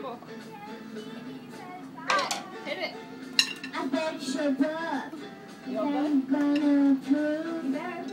Cool. Hit it. I better shape up. You all good? I'm gonna prove.